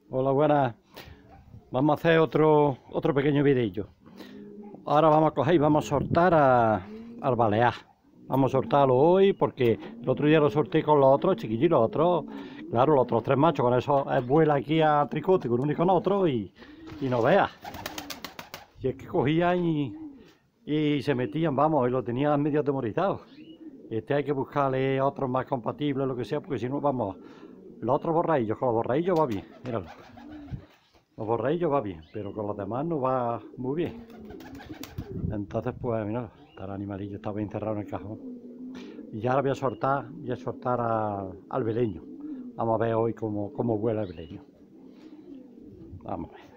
Hola, buenas. Vamos a hacer otro pequeño videillo. Ahora vamos a coger y vamos a soltar al balear. Vamos a soltarlo hoy porque el otro día lo solté con los otros chiquillos, los otros, claro, los otros tres machos, con eso vuela aquí a tricote con uno y con otro y no veas. Y es que cogían y se metían, vamos, y lo tenían medio atemorizados. Este hay que buscarle otros más compatibles, lo que sea, porque si no, vamos, los otros borraillos, con los borraillos va bien, míralo. Los borraillos va bien, pero con los demás no va muy bien. Entonces, pues, mira, está el animalillo, estaba encerrado en el cajón. Y ya ahora voy a soltar al beleño. Vamos a ver hoy cómo vuela el beleño. Vamos a ver.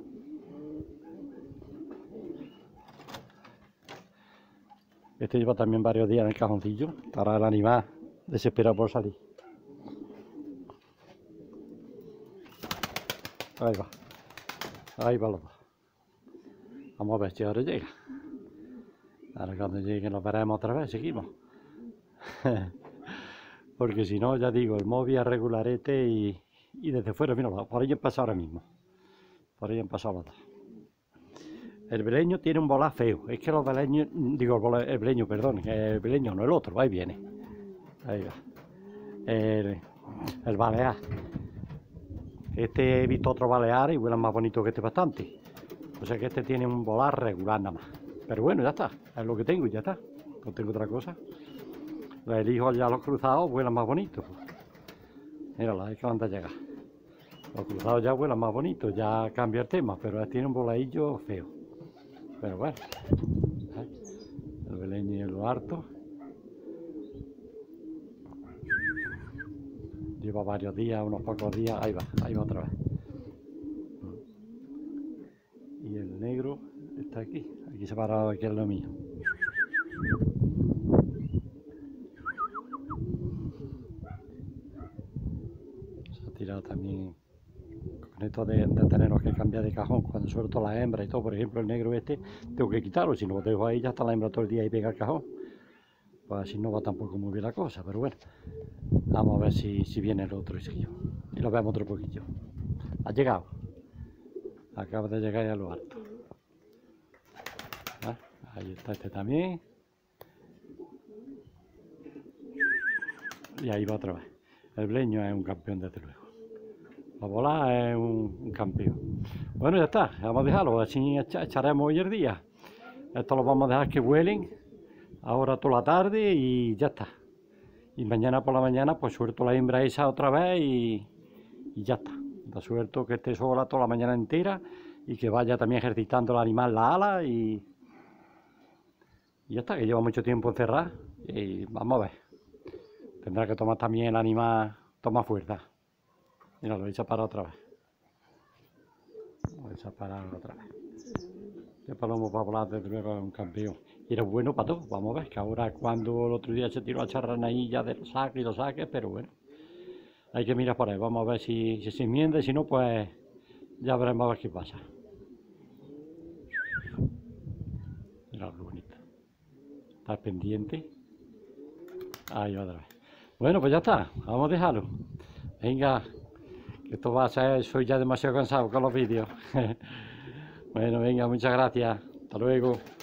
Este lleva también varios días en el cajoncillo. Estará el animal desesperado por salir. Ahí va. Ahí va los dos. Vamos a ver si ahora llega. Ahora cuando llegue nos veremos otra vez, seguimos. Porque si no, ya digo, el móvil es regularete y desde fuera, mira, por ahí han pasado ahora mismo. Por ahí han pasado los dos. El beleño tiene un volar feo. Es que los beleños, digo, el beleño, perdón, el beleño no el otro, ahí viene. Ahí va. El balear. Este he visto otro balear y vuelan más bonito que este bastante. O sea que este tiene un volar regular nada más. Pero bueno, ya está. Es lo que tengo y ya está. No tengo otra cosa. Los elijo ya los cruzados, vuelan más bonitos. Mírala, es que van a llegar. Los cruzados ya vuelan más bonitos, ya cambia el tema, pero este tiene un voladillo feo. Pero bueno, el beleño y el harto. Lleva varios días, unos pocos días, ahí va otra vez. Y el negro está aquí separado, aquí es lo mío. Se ha tirado también con esto de tenernos que cambiar de cajón cuando suelto la hembra y todo. Por ejemplo, el negro este tengo que quitarlo, si no lo dejo ahí ya está la hembra todo el día y pega el cajón. Pues así no va tampoco muy bien la cosa, pero bueno, vamos a ver si viene el otro y lo vemos otro poquillo. Ha llegado, acaba de llegar ya a lo alto. Ahí está este también. Y ahí va otra vez. El beleño es un campeón desde luego. La bola es un campeón. Bueno, ya está, vamos a dejarlo, así echaremos hoy el día. Esto lo vamos a dejar que vuelen ahora toda la tarde y ya está. Y mañana por la mañana pues suelto la hembra esa otra vez y ya está. La suelto que esté sola toda la mañana entera y que vaya también ejercitando el animal la ala y ya está, que lleva mucho tiempo encerrada y vamos a ver. Tendrá que tomar también el animal, toma fuerza. Mira, lo he hecho para otra vez. Lo he hecho para otra vez. Este palomo para volar desde luego es un campeón. Y era bueno para todo. Vamos a ver, que ahora es cuando el otro día se tiró a charranailla de los saques y los saques, pero bueno. Hay que mirar por ahí. Vamos a ver si se enmienda y si no, pues ya veremos a ver qué pasa. Mira lo bonito. Está pendiente. Ahí otra vez. Bueno, pues ya está. Vamos a dejarlo. Venga, que esto va a ser, soy ya demasiado cansado con los vídeos. Bueno, venga, muchas gracias. Hasta luego.